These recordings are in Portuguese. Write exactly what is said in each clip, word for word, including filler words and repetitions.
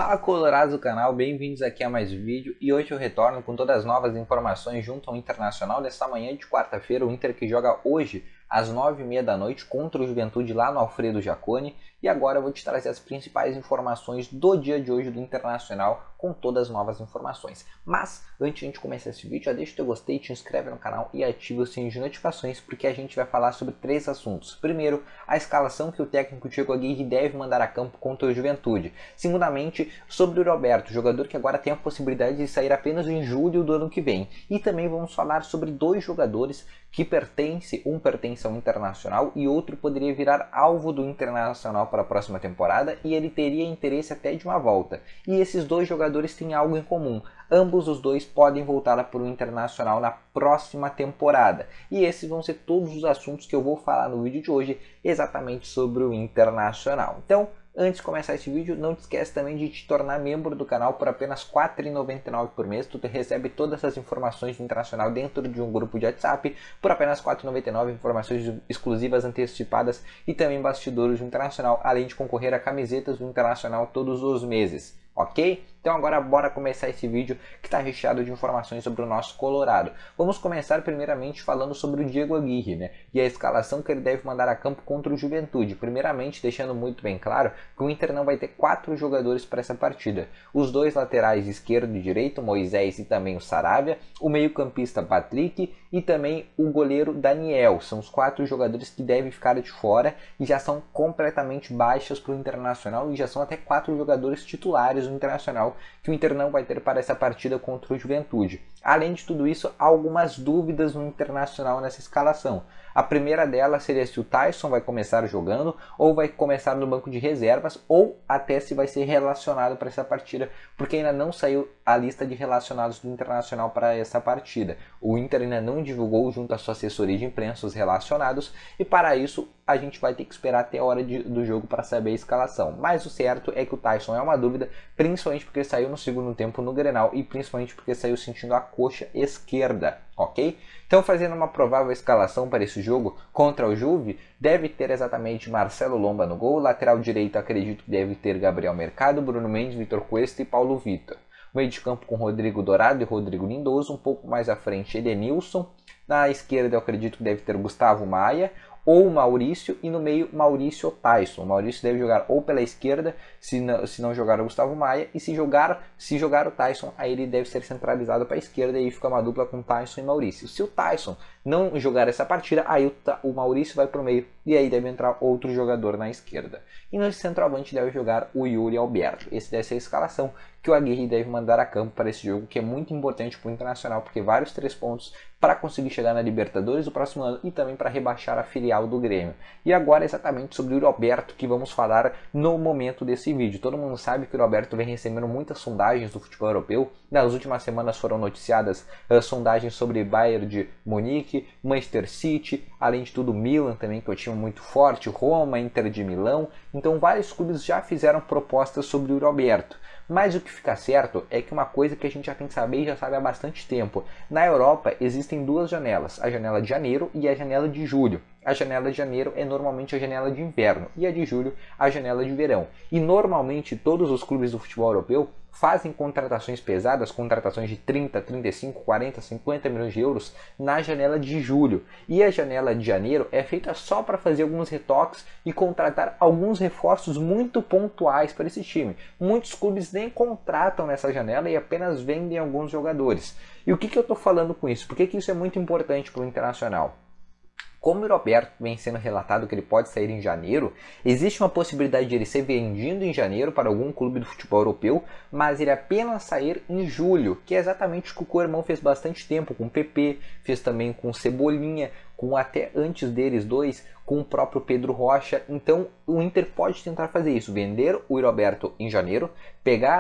Fala, colorados do canal, bem-vindos aqui a mais um vídeo e hoje eu retorno com todas as novas informações junto ao Internacional desta manhã de quarta-feira, o Inter que joga hoje às nove e meia da noite contra o Juventude lá no Alfredo Jaconi. E agora eu vou te trazer as principais informações do dia de hoje do Internacional com todas as novas informações. Mas antes de a gente começar esse vídeo, já deixa o teu gostei, te inscreve no canal e ativa o sininho de notificações, porque a gente vai falar sobre três assuntos. Primeiro, a escalação que o técnico Thiago Aguirre deve mandar a campo contra o Juventude. Segundamente, sobre o Roberto, jogador que agora tem a possibilidade de sair apenas em julho do ano que vem. E também vamos falar sobre dois jogadores que pertencem, um pertence ao Internacional e outro poderia virar alvo do Internacional para a próxima temporada e ele teria interesse até de uma volta. E esses dois jogadores têm algo em comum. Ambos os dois podem voltar para o Internacional na próxima temporada. E esses vão ser todos os assuntos que eu vou falar no vídeo de hoje, exatamente sobre o Internacional. Então, antes de começar esse vídeo, não te esquece também de te tornar membro do canal por apenas quatro reais e noventa e nove centavos por mês. Tu recebe todas essas informações do Internacional dentro de um grupo de WhatsApp por apenas quatro reais e noventa e nove centavos, informações exclusivas antecipadas e também bastidores do Internacional, além de concorrer a camisetas do Internacional todos os meses. Ok? Então agora bora começar esse vídeo que está recheado de informações sobre o nosso Colorado. Vamos começar primeiramente falando sobre o Thiago Aguirre, né? E a escalação que ele deve mandar a campo contra o Juventude. Primeiramente deixando muito bem claro que o Inter não vai ter quatro jogadores para essa partida. Os dois laterais esquerdo e direito, Moisés e também o Saravia, o meio-campista Patrick e também o goleiro Daniel. São os quatro jogadores que devem ficar de fora e já são completamente baixas para o Internacional e já são até quatro jogadores titulares do Internacional que o Inter não vai ter para essa partida contra o Juventude. Além de tudo isso, há algumas dúvidas no Internacional nessa escalação. A primeira delas seria se o Tyson vai começar jogando ou vai começar no banco de reservas ou até se vai ser relacionado para essa partida, porque ainda não saiu a lista de relacionados do Internacional para essa partida. O Inter ainda não divulgou junto à sua assessoria de imprensa os relacionados e para isso a gente vai ter que esperar até a hora de, do jogo para saber a escalação. Mas o certo é que o Tyson é uma dúvida, principalmente porque saiu no segundo tempo no Grenal e principalmente porque saiu sentindo a coxa esquerda, ok? Então, fazendo uma provável escalação para esse jogo contra o Juve, deve ter exatamente Marcelo Lomba no gol, lateral direito acredito que deve ter Gabriel Mercado, Bruno Mendes, Vitor Cuesta e Paulo Vitor. Meio de campo com Rodrigo Dourado e Rodrigo Lindoso, um pouco mais à frente Edenilson, na esquerda eu acredito que deve ter Gustavo Maia, ou Maurício, e no meio Maurício ou Tyson. O Maurício deve jogar ou pela esquerda, se não, se não jogar o Gustavo Maia, e se jogar, se jogar o Tyson, aí ele deve ser centralizado para a esquerda, e aí fica uma dupla com Tyson e Maurício. Se o Tyson não jogar essa partida, aí o, o Maurício vai para o meio, e aí deve entrar outro jogador na esquerda. E no centroavante deve jogar o Yuri Alberto. Esse deve ser a escalação que o Aguirre deve mandar a campo para esse jogo, que é muito importante para o Internacional, porque vários três pontos para conseguir chegar na Libertadores do próximo ano e também para rebaixar a filial do Grêmio. E agora exatamente sobre o Roberto que vamos falar no momento desse vídeo. Todo mundo sabe que o Roberto vem recebendo muitas sondagens do futebol europeu. Nas últimas semanas foram noticiadas uh, sondagens sobre Bayern de Munique, Manchester City, além de tudo Milan também, que é um time muito forte, Roma, Inter de Milão. Então vários clubes já fizeram propostas sobre o Roberto. Mas o que fica certo é que uma coisa que a gente já tem que saber e já sabe há bastante tempo. Na Europa existem duas janelas, a janela de janeiro e a janela de julho. A janela de janeiro é normalmente a janela de inverno e a de julho a janela de verão. E normalmente todos os clubes do futebol europeu fazem contratações pesadas, contratações de trinta, trinta e cinco, quarenta, cinquenta milhões de euros na janela de julho. E a janela de janeiro é feita só para fazer alguns retoques e contratar alguns reforços muito pontuais para esse time. Muitos clubes nem contratam nessa janela e apenas vendem alguns jogadores. E o que, que eu estou falando com isso? Por que, que isso é muito importante para o Internacional? Como o Roberto vem sendo relatado que ele pode sair em janeiro, existe uma possibilidade de ele ser vendido em janeiro para algum clube do futebol europeu, mas ele apenas sair em julho, que é exatamente o que o Koeman fez bastante tempo com o P P, fez também com o Cebolinha, com até antes deles dois, com o próprio Pedro Rocha. Então o Inter pode tentar fazer isso, vender o Roberto em janeiro, pegar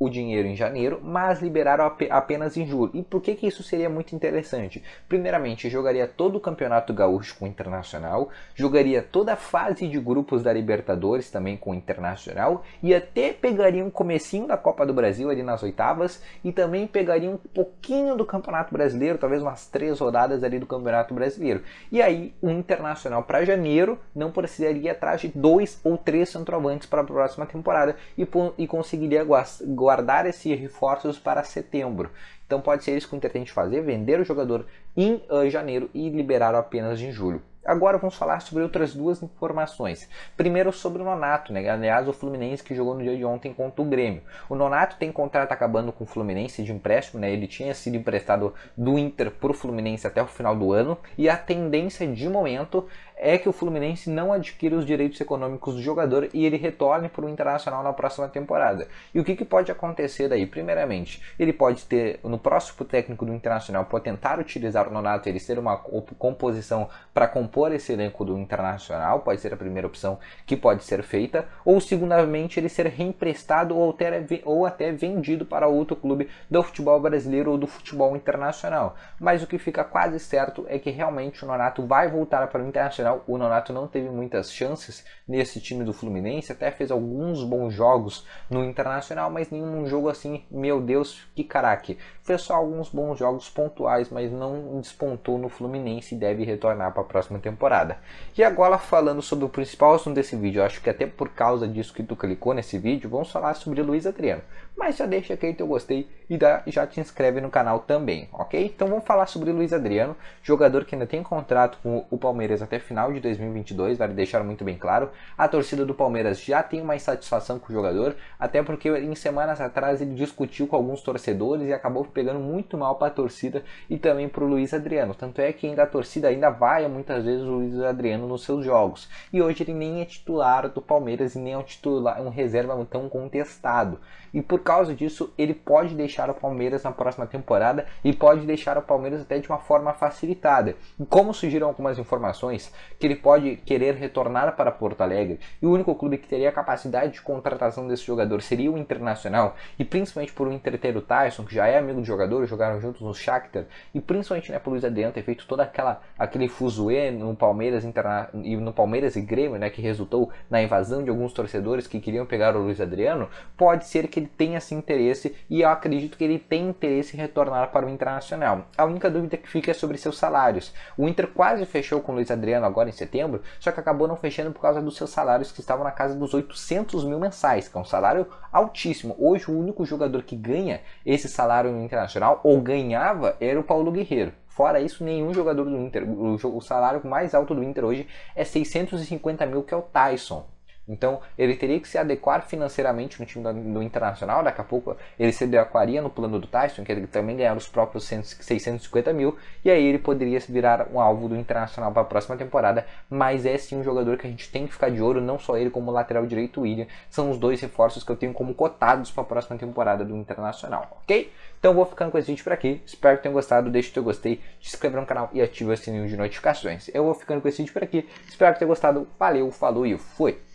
o dinheiro em janeiro, mas liberaram ap apenas em julho. E por que que isso seria muito interessante? Primeiramente, jogaria todo o Campeonato Gaúcho com o Internacional, jogaria toda a fase de grupos da Libertadores também com o Internacional, e até pegaria um comecinho da Copa do Brasil ali nas oitavas, e também pegaria um pouquinho do Campeonato Brasileiro, talvez umas três rodadas ali do Campeonato Brasileiro. E aí o Internacional para janeiro não precisaria ir atrás de dois ou três centroavantes para a próxima temporada e, e conseguiria guardar esses reforços para setembro. Então pode ser isso que o Inter tem de fazer, vender o jogador em uh, janeiro e liberar apenas em julho. Agora vamos falar sobre outras duas informações. Primeiro sobre o Nonato, né? Aliás, o Fluminense que jogou no dia de ontem contra o Grêmio. O Nonato tem contrato acabando com o Fluminense de empréstimo, né? Ele tinha sido emprestado do Inter para o Fluminense até o final do ano, e a tendência de momento é que o Fluminense não adquira os direitos econômicos do jogador e ele retorne para o Internacional na próxima temporada. E o que, que pode acontecer daí? Primeiramente, ele pode ter, no próximo técnico do Internacional, pode tentar utilizar o Nonato, ele ser uma composição para compor esse elenco do Internacional, pode ser a primeira opção que pode ser feita, ou segundamente ele ser reemprestado ou até, ou até vendido para outro clube do futebol brasileiro ou do futebol internacional. Mas o que fica quase certo é que realmente o Nonato vai voltar para o Internacional. O Nonato não teve muitas chances nesse time do Fluminense, até fez alguns bons jogos no Internacional, mas nenhum jogo assim, meu Deus, que caraca. Fez só alguns bons jogos pontuais, mas não despontou no Fluminense e deve retornar para a próxima temporada. E agora falando sobre o principal assunto desse vídeo, eu acho que até por causa disso que tu clicou nesse vídeo, vamos falar sobre Luiz Adriano. Mas já deixa aqui teu gostei e já te inscreve no canal também, ok? Então vamos falar sobre Luiz Adriano, jogador que ainda tem contrato com o Palmeiras até final de dois mil e vinte e dois, vale deixar muito bem claro. A torcida do Palmeiras já tem uma insatisfação com o jogador, até porque em semanas atrás ele discutiu com alguns torcedores e acabou pegando muito mal para a torcida e também para o Luiz Adriano. Tanto é que ainda a torcida ainda vai muitas vezes o Luiz Adriano nos seus jogos. E hoje ele nem é titular do Palmeiras e nem é um titular, um reserva tão contestado. E por causa disso ele pode deixar o Palmeiras na próxima temporada e pode deixar o Palmeiras até de uma forma facilitada. E como surgiram algumas informações que ele pode querer retornar para Porto Alegre e o único clube que teria a capacidade de contratação desse jogador seria o Internacional, e principalmente por o Inter ter o Tyson, que já é amigo do jogador, jogaram juntos no Shakhtar, e principalmente, né, por Luiz Adriano ter feito toda aquela aquele fuzuê no Palmeiras interna... e no Palmeiras e Grêmio, né, que resultou na invasão de alguns torcedores que queriam pegar o Luiz Adriano, pode ser que ele tenha esse interesse, e eu acredito que ele tem interesse em retornar para o Internacional. A única dúvida que fica é sobre seus salários. O Inter quase fechou com o Luiz Adriano agora em setembro, só que acabou não fechando por causa dos seus salários, que estavam na casa dos oitocentos mil mensais, que é um salário altíssimo. Hoje o único jogador que ganha esse salário no Internacional, ou ganhava, era o Paulo Guerreiro. Fora isso, nenhum jogador do Inter. O, o salário mais alto do Inter hoje é seiscentos e cinquenta mil, que é o Tyson. Então ele teria que se adequar financeiramente no time do Internacional. Daqui a pouco ele se adequaria no plano do Tyson, que ele também ganhar os próprios seiscentos e cinquenta mil, e aí ele poderia virar um alvo do Internacional para a próxima temporada. Mas é sim um jogador que a gente tem que ficar de olho, não só ele como o lateral direito, o William. São os dois reforços que eu tenho como cotados para a próxima temporada do Internacional, ok? Então vou ficando com esse vídeo por aqui, espero que tenham gostado, deixe o teu gostei, se inscreva no canal e ative o sininho de notificações. Eu vou ficando com esse vídeo por aqui, espero que tenham gostado, valeu, falou e fui!